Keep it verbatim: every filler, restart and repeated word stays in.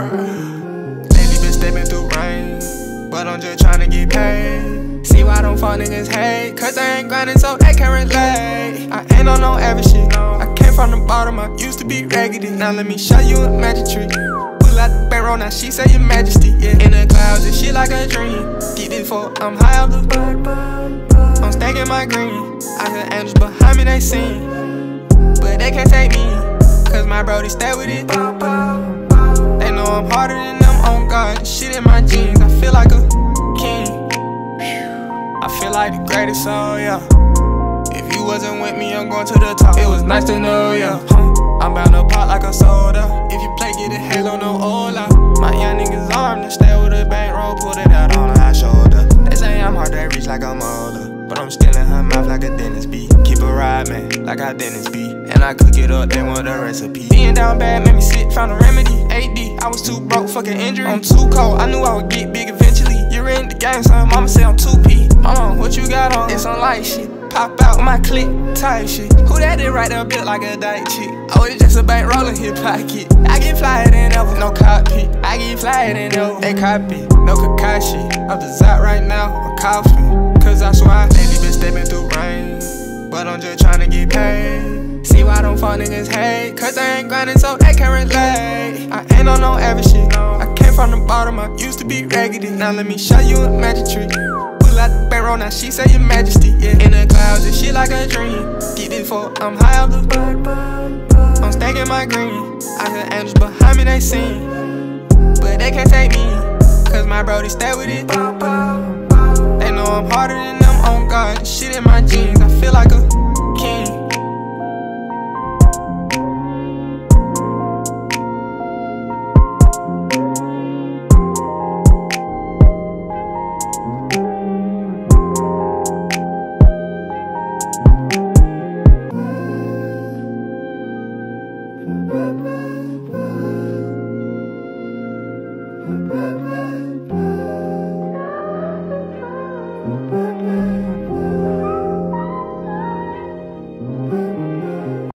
Lately been stepping through rain, but I'm just tryna get paid. See why them fuck niggas hate, cause they ain't grinding so they can't relate. I ain't on no average shit, I came from the bottom, I used to be raggedy. Now let me show you a magic trick. Pull out the barrel, now she say your majesty, yeah. In the clouds, this shit like a dream. Get this for, I'm high off the I'm stacking my green. I hear angels behind me, they sing, but they can't take me, cause my brody stay with it. They know I'm harder than them, on God, shit in my jeans. I feel like a king, I feel like the greatest, so yeah. If you wasn't with me, I'm going to the top. It was nice to know ya, huh? I'm bound to pop like a soda. If you play, get a halo, no Ola. My young niggas armed to stay with a bankroll, put it out on her shoulder. They say I'm hard to reach like I'm older, but I'm still in her mouth like a dentist be. Keep a ride, man, like how dentist be. And I cook it up, they want the recipe. Being down bad made me sick, found a remedy. A D, I was too broke, fucking injury. I'm too cold, I knew I would get big eventually. You're in the game, son, mama say I'm two P. Hold on, what you got on? It's on light shit. Pop out with my click, type shit. Who that is right there built like a dyke chick? Oh, it's just a bank rolling his pocket. I get flyer than ever, no cockpit. I get flyer than ever, they copy. No Kakashi, I'm just out right now, I'm coughing. Cause I swear I lately been stepping through rain, but I'm just tryna get paid. See why them fuck niggas hate, cause they ain't grinding so they can't relate. I ain't on no average shit, I came from the bottom, I used to be raggedy. Now let me show you a magic trick. Pull out the barrel, now she say your majesty, yeah. In the clouds, this shit like a dream. Get this for, I'm high off the I'm stacking my green. I hear angels behind me, they sing, but they can't take me, cause my brody stay with it. They know I'm harder than them, on God, shit in my jeans. I feel like a king. Bye.